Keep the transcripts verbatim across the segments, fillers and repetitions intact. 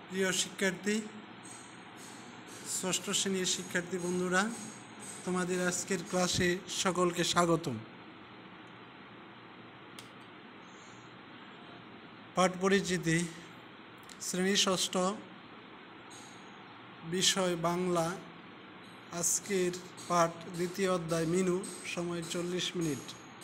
প্রিয় শিক্ষার্থী, ষষ্ঠ শ্রেণীর শিক্ষার্থী বন্ধুরা, তোমাদের আজকের ক্লাসে সকলকে স্বাগতম। পাঠ পরিচিতি, শ্রেণী ষষ্ঠ, বিষয় বাংলা। আজকের পাঠ দ্বিতীয় অধ্যায় মিনু, সময় চল্লিশ মিনিট।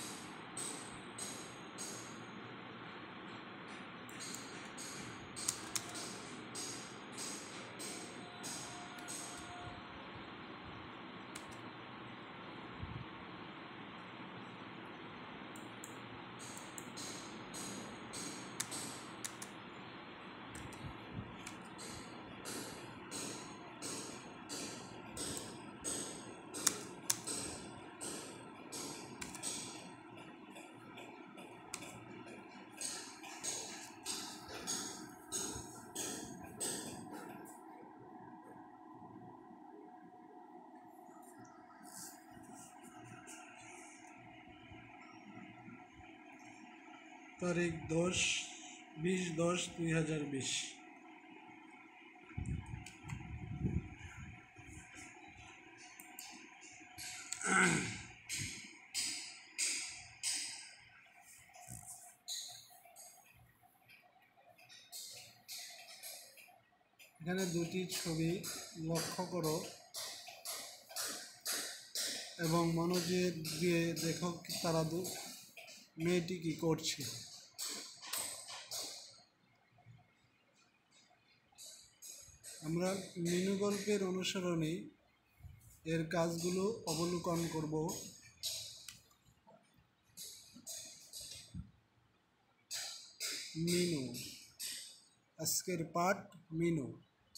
তারিখ দশ বিশ দশ দুই হাজার বিশ। এখানে দুটি ছবি লক্ষ্য করো এবং মনোযোগ দিয়ে দেখো তারা দু মেয়েটি কি করছে। আমরা মিনু গল্পের অনুসরণে এর কাজগুলো অবলোকন করব। মিনু, আজকের পাঠ মিনু।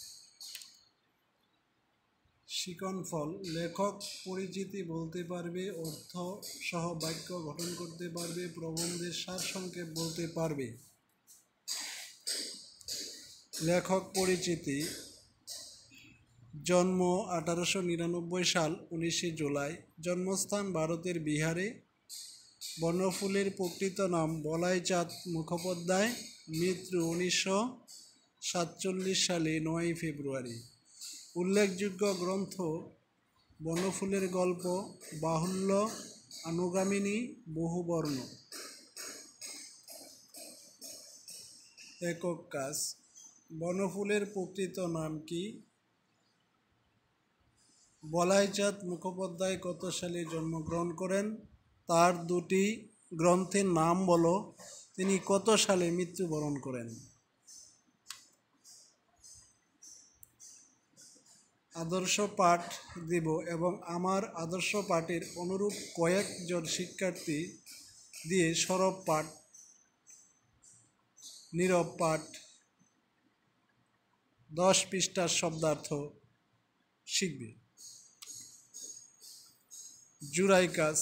শিকন ফল, লেখক পরিচিতি বলতে পারবে, অর্থ সহ বাক্য গঠন করতে পারবে, প্রবন্ধের সারসংক্ষেপ বলতে পারবে। লেখক পরিচিতি, জন্ম আঠারোশো নিরানব্বই সাল উনিশে জুলাই, জন্মস্থান ভারতের বিহারে, বনফুলের প্রকৃত নাম বলাই চাঁদ মুখোপাধ্যায়, মৃত্যু উনিশশো সাতচল্লিশ সালে নয়ই ফেব্রুয়ারি। উল্লেখযোগ্য গ্রন্থ বনফুলের গল্প, বাহুল্য, অনুগামিনী, বহুবর্ণ। একক কাজ, বনফুলের প্রকৃত নাম কি? বলাই চাঁদ মুখোপাধ্যায় কত সালে জন্মগ্রহণ করেন? তার দুটি গ্রন্থের নাম বলো। তিনি কত সালে মৃত্যুবরণ করেন? আদর্শ পাঠ দিব এবং আমার আদর্শ পাঠের অনুরূপ কয়েকজন শিক্ষার্থী দিয়ে সরব পাঠ, নীরব পাঠ, দশ পৃষ্ঠার শব্দার্থ শিখবে। জুড়াই কাজ,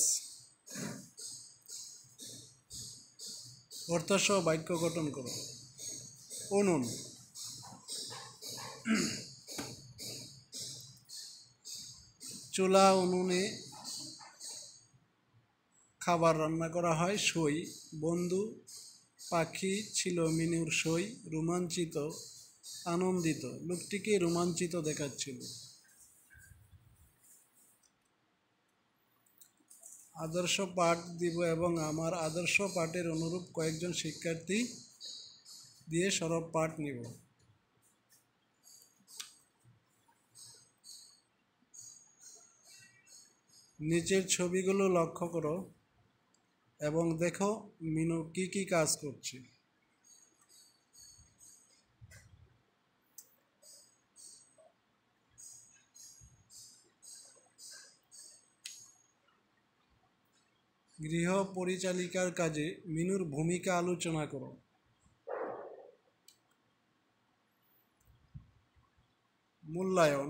অর্থসহ বাক্য গঠন করো। উনুন, চুলা, উনুনে খাবার রান্না করা হয়। সই, বন্ধু পাখি ছিল মিনুর সই, রোমাঞ্চিত, আনন্দিত, লোকটিকে রোমাঞ্চিত দেখাচ্ছিল। আদর্শ পাঠ দিব এবং আমার আদর্শ পাঠের অনুরূপ কয়েকজন শিক্ষার্থী দিয়ে সরব পাঠ নিব। নিচের ছবিগুলো লক্ষ্য করো এবং দেখো মিনু কি কি কাজ করছে। গৃহ পরিচালিকার কাজে মিনুর ভূমিকা আলোচনা করো। মূল্যায়ন,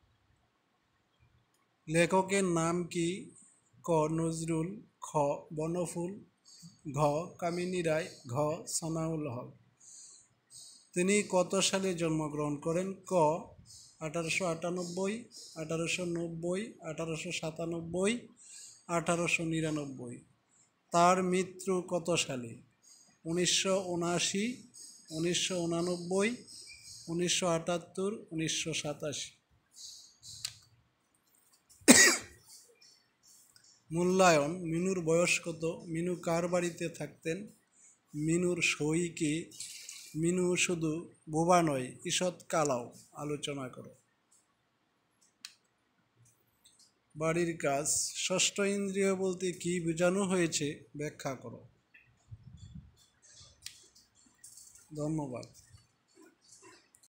লেখকের নাম কি? ক নজরুল, খ বনফুল, ঘ কামিনী রায়, ঘ সানাউল হক। তিনি কত সালে জন্মগ্রহণ করেন? ক আঠারোশো আটানব্বই, আঠারোশো নব্বই, আঠারোশো সাতানব্বই, আঠারোশো নিরানব্বই। তার মৃত্যু কত সালে? উনিশশো উনআশি, উনিশশো উনানব্বই, উনিশশো আটাত্তর, উনিশশো সাতাশি। মূল্যায়ন। মিনুর বয়স কত? মিনু কার বাড়িতে থাকতেন? মিনুর সই কি? মিনু শুধু বোবা নয়, ঈষৎ কালাও। আলোচনা করো। বাড়ির কাজ। ষষ্ঠ ইন্দ্রিয় বলতে কি বোঝানো হয়েছে ব্যাখ্যা করো। ধন্যবাদ।